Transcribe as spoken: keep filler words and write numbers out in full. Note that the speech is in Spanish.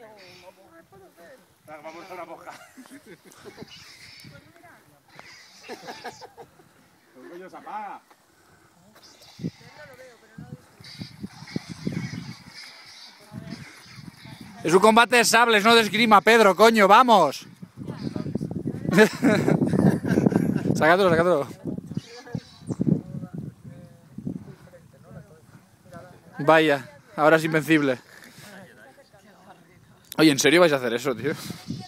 Vamos a una boca. El coño se apaga. Es un combate de sables, no de esgrima, Pedro, coño, vamos. Sácatelo, sácatelo. Vaya, ahora es invencible. Oye, ¿en serio vais a hacer eso, tío?